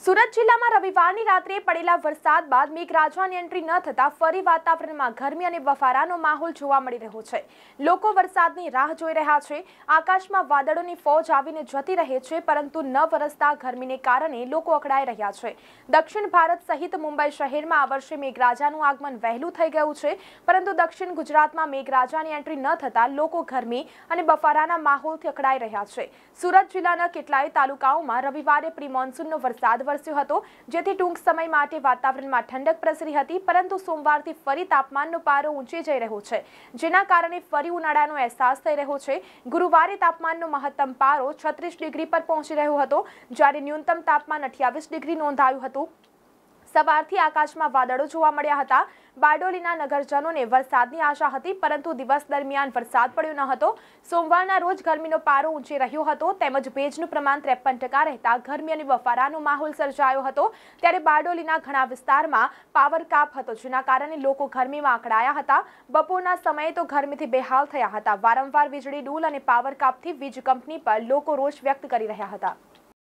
સુરત જિલ્લામાં રવિવારની રાત્રે પડેલા વરસાદ બાદ મેઘરાજાની એન્ટ્રી ન થતા ફરી વાતાવરણમાં ગરમી અને બફારાનો માહોલ જોવા મળી રહ્યો છે। લોકો વરસાદની રાહ જોઈ રહ્યા છે। આકાશમાં વાદળોની ફૌજ આવીને જતી રહે છે, પરંતુ ન વરસતા ગરમીને કારણે લોકો અકળાઈ રહ્યા છે। દક્ષિણ ભારત સહિત મુંબઈ શહેરમાં આ વર્ષે મેઘરાજાનું આગમન વહેલું થઈ ગયું છે, પરંતુ દક્ષિણ ગુજરાતમાં મેઘરાજાની એન્ટ્રી ન થતા લોકો ગરમી અને બફારાના માહોલથી અકળાઈ રહ્યા છે। સુરત જિલ્લાના કેટલાય તાલુકાઓમાં રવિવારે પ્રી મોન્સૂનનો વરસાદ વરસ્યો હતો, જેથી ટૂંક સમય માટે વાતાવરણમાં ઠંડક પ્રસરી હતી, પરંતુ સોમવારથી ફરી તાપમાનનો પારો ઊંચે જઈ રહ્યો છે, જેના કારણે ફરી ઉનાળાનો અહેસાસ થઈ રહ્યો છે। ગુરુવારે તાપમાનનો મહત્તમ પારો 36 ડિગ્રી પર પહોંચી રહ્યો હતો, જ્યારે ન્યૂનતમ તાપમાન 28 ડિગ્રી નોંધાયું હતું। સવારથી આકાશમાં વાદળો જોવા મળ્યા હતા। બારડોલીના નગરજનોને વરસાદની આશા હતી, પરંતુ દિવસ દરમિયાન વરસાદ પડ્યો ન હતો। સોમવારના રોજ ગરમીનો પારો ઊંચે રહ્યો હતો, તેમજ ભેજનું પ્રમાણ 53% રહેતા ગરમી અને બફારાનો માહોલ સર્જાયો હતો। ત્યારે બારડોલીના ઘણા વિસ્તારમાં પાવર કાપ હતો, જેના કારણે લોકો ગરમીમાં અકળાયા હતા। બપોરના સમયે તો ગરમીથી બેહાલ થયા હતા। વારંવાર વીજળી ડૂલ અને પાવર કાપથી વીજ કંપની પર લોકો રોષ વ્યક્ત કરી રહ્યા હતા।